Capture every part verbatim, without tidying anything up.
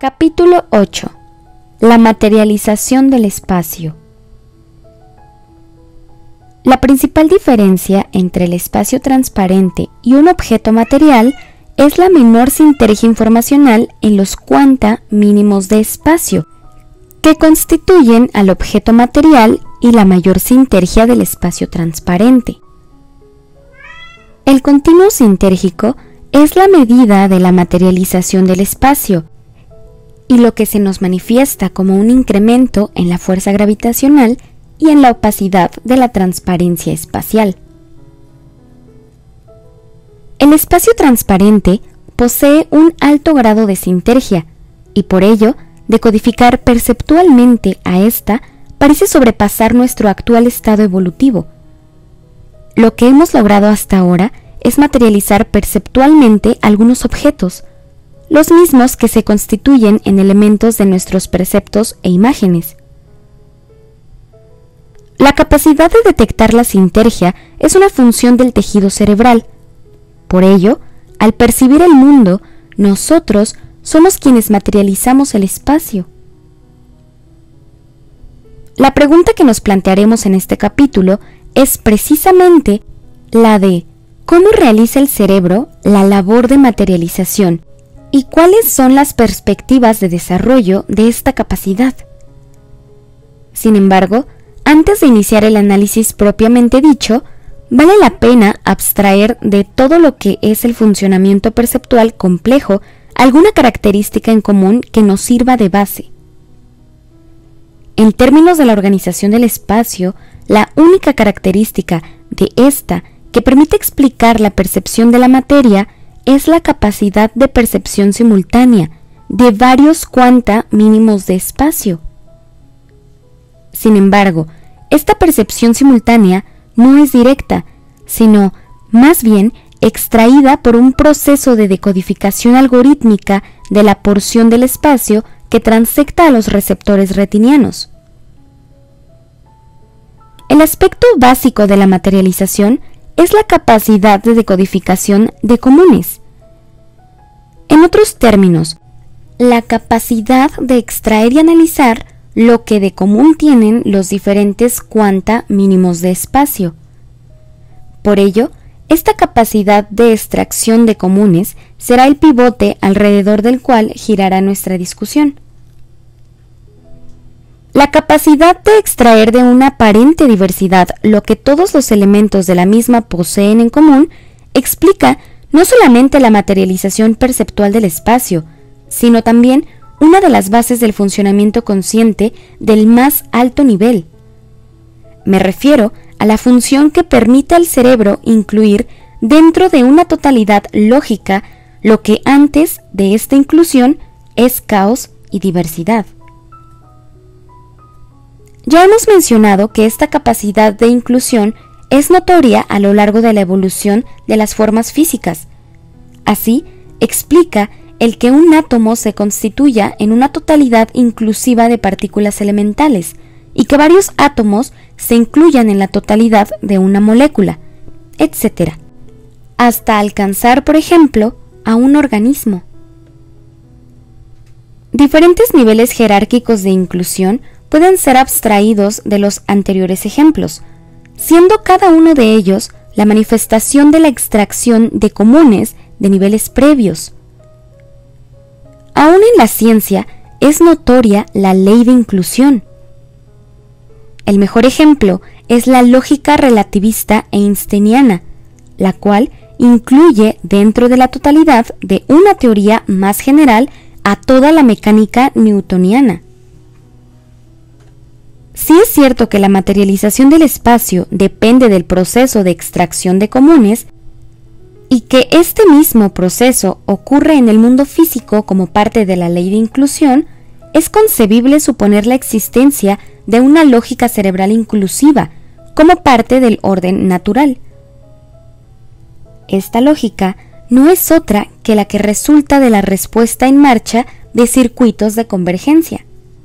Capítulo ocho. La materialización del espacio. La principal diferencia entre el espacio transparente y un objeto material es la menor sinergia informacional en los cuanta mínimos de espacio, que constituyen al objeto material y la mayor sinergia del espacio transparente. El continuo sinérgico es la medida de la materialización del espacio, y lo que se nos manifiesta como un incremento en la fuerza gravitacional y en la opacidad de la transparencia espacial. El espacio transparente posee un alto grado de sinergia, y por ello, decodificar perceptualmente a esta parece sobrepasar nuestro actual estado evolutivo. Lo que hemos logrado hasta ahora es materializar perceptualmente algunos objetos, los mismos que se constituyen en elementos de nuestros perceptos e imágenes. La capacidad de detectar la sinergia es una función del tejido cerebral. Por ello, al percibir el mundo, nosotros somos quienes materializamos el espacio. La pregunta que nos plantearemos en este capítulo es precisamente la de ¿cómo realiza el cerebro la labor de materialización? ¿Y cuáles son las perspectivas de desarrollo de esta capacidad? Sin embargo, antes de iniciar el análisis propiamente dicho, vale la pena abstraer de todo lo que es el funcionamiento perceptual complejo alguna característica en común que nos sirva de base. En términos de la organización del espacio, la única característica de esta que permite explicar la percepción de la materia es la capacidad de percepción simultánea de varios cuanta mínimos de espacio. Sin embargo, esta percepción simultánea no es directa, sino más bien extraída por un proceso de decodificación algorítmica de la porción del espacio que transecta a los receptores retinianos. El aspecto básico de la materialización es la capacidad de decodificación de comunes. En otros términos, la capacidad de extraer y analizar lo que de común tienen los diferentes cuanta mínimos de espacio. Por ello, esta capacidad de extracción de comunes será el pivote alrededor del cual girará nuestra discusión. La capacidad de extraer de una aparente diversidad lo que todos los elementos de la misma poseen en común explica no solamente la materialización perceptual del espacio, sino también una de las bases del funcionamiento consciente del más alto nivel. Me refiero a la función que permite al cerebro incluir dentro de una totalidad lógica lo que antes de esta inclusión es caos y diversidad. Ya hemos mencionado que esta capacidad de inclusión es notoria a lo largo de la evolución de las formas físicas. Así, explica el que un átomo se constituya en una totalidad inclusiva de partículas elementales y que varios átomos se incluyan en la totalidad de una molécula, etcétera, hasta alcanzar, por ejemplo, a un organismo. Diferentes niveles jerárquicos de inclusión pueden ser abstraídos de los anteriores ejemplos, siendo cada uno de ellos la manifestación de la extracción de comunes de niveles previos. Aún en la ciencia es notoria la ley de inclusión. El mejor ejemplo es la lógica relativista einsteiniana, la cual incluye dentro de la totalidad de una teoría más general a toda la mecánica newtoniana. Sí es cierto que la materialización del espacio depende del proceso de extracción de comunes y que este mismo proceso ocurre en el mundo físico como parte de la ley de inclusión, es concebible suponer la existencia de una lógica cerebral inclusiva como parte del orden natural. Esta lógica no es otra que la que resulta de la respuesta en marcha de circuitos de convergencia.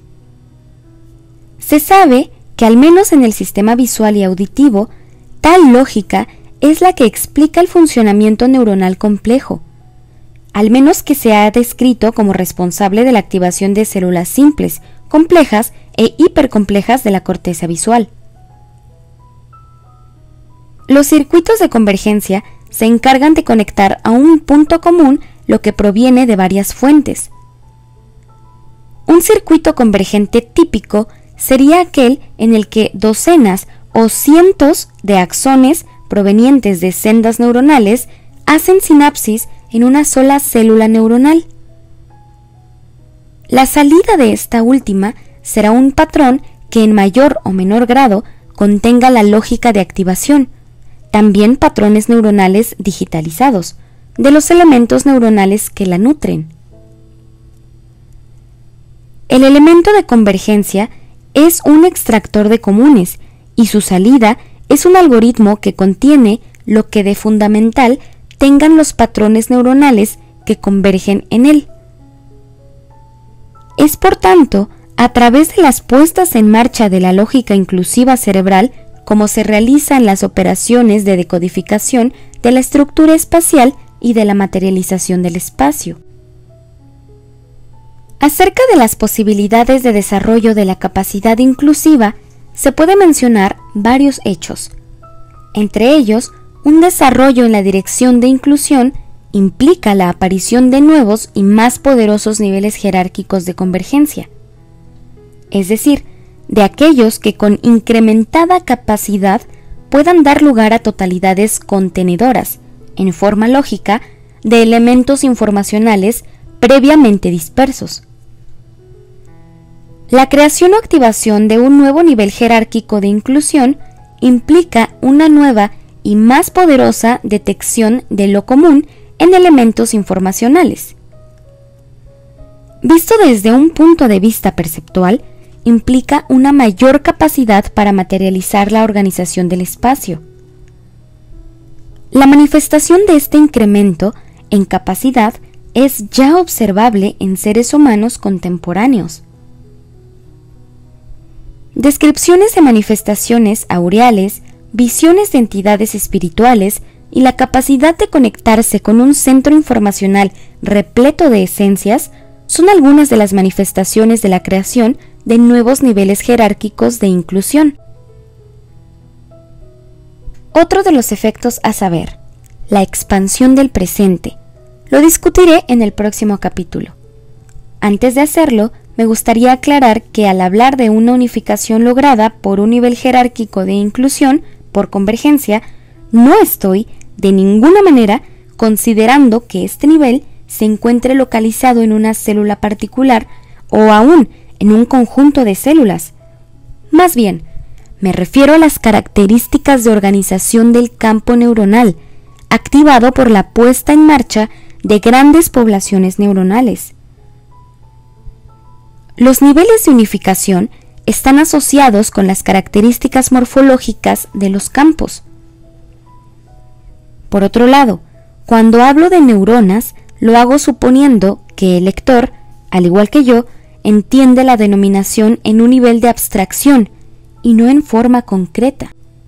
Se sabe que al menos en el sistema visual y auditivo, tal lógica es la que explica el funcionamiento neuronal complejo. al menos que sea descrito como responsable de la activación de células simples, complejas e hipercomplejas de la corteza visual. Los circuitos de convergencia se encargan de conectar a un punto común lo que proviene de varias fuentes. Un circuito convergente típico sería aquel en el que docenas o cientos de axones provenientes de sendas neuronales hacen sinapsis en una sola célula neuronal. La salida de esta última será un patrón que en mayor o menor grado contenga la lógica de activación, también patrones neuronales digitalizados, de los elementos neuronales que la nutren. El elemento de convergencia es un extractor de comunes y su salida es un algoritmo que contiene lo que de fundamental tengan los patrones neuronales que convergen en él. Es por tanto a través de las puestas en marcha de la lógica inclusiva cerebral como se realizan las operaciones de decodificación de la estructura espacial y de la materialización del espacio. Acerca de las posibilidades de desarrollo de la capacidad inclusiva, se puede mencionar varios hechos. Entre ellos, un desarrollo en la dirección de inclusión implica la aparición de nuevos y más poderosos niveles jerárquicos de convergencia, es decir, de aquellos que con incrementada capacidad puedan dar lugar a totalidades contenedoras, en forma lógica, de elementos informacionales previamente dispersos. La creación o activación de un nuevo nivel jerárquico de inclusión implica una nueva y más poderosa detección de lo común en elementos informacionales. Visto desde un punto de vista perceptual, implica una mayor capacidad para materializar la organización del espacio. La manifestación de este incremento en capacidad es ya observable en seres humanos contemporáneos. Descripciones de manifestaciones aureales, visiones de entidades espirituales y la capacidad de conectarse con un centro informacional repleto de esencias son algunas de las manifestaciones de la creación de nuevos niveles jerárquicos de inclusión. Otro de los efectos a saber, la expansión del presente, lo discutiré en el próximo capítulo. Antes de hacerlo, me gustaría aclarar que al hablar de una unificación lograda por un nivel jerárquico de inclusión por convergencia, no estoy, de ninguna manera, considerando que este nivel se encuentre localizado en una célula particular o aún en un conjunto de células. Más bien, me refiero a las características de organización del campo neuronal, activado por la puesta en marcha de grandes poblaciones neuronales. Los niveles de unificación están asociados con las características morfológicas de los campos. Por otro lado, cuando hablo de neuronas, lo hago suponiendo que el lector, al igual que yo, entiende la denominación en un nivel de abstracción y no en forma concreta.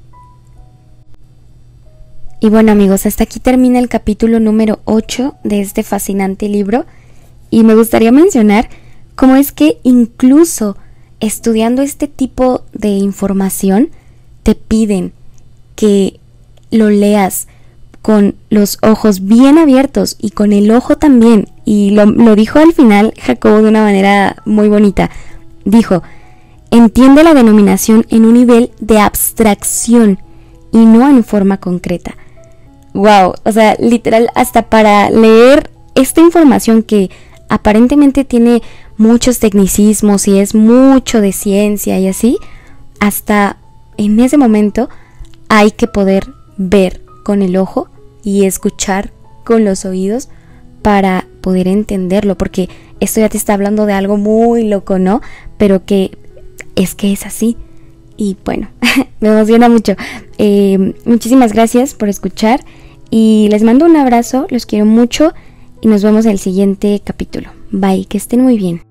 Y bueno amigos, hasta aquí termina el capítulo número ocho de este fascinante libro y me gustaría mencionar cómo es que incluso estudiando este tipo de información te piden que lo leas con los ojos bien abiertos y con el ojo también. Y lo, lo dijo al final Jacobo de una manera muy bonita. Dijo, entiende la denominación en un nivel de abstracción y no en forma concreta. Wow, o sea, literal, hasta para leer esta información que aparentemente tiene muchos tecnicismos y es mucho de ciencia y así, hasta en ese momento hay que poder ver con el ojo y escuchar con los oídos para poder entenderlo, porque esto ya te está hablando de algo muy loco, ¿no? Pero que es que es así. Y bueno, me emociona mucho. Eh, muchísimas gracias por escuchar y les mando un abrazo, los quiero mucho y nos vemos en el siguiente capítulo. Bye, que estén muy bien.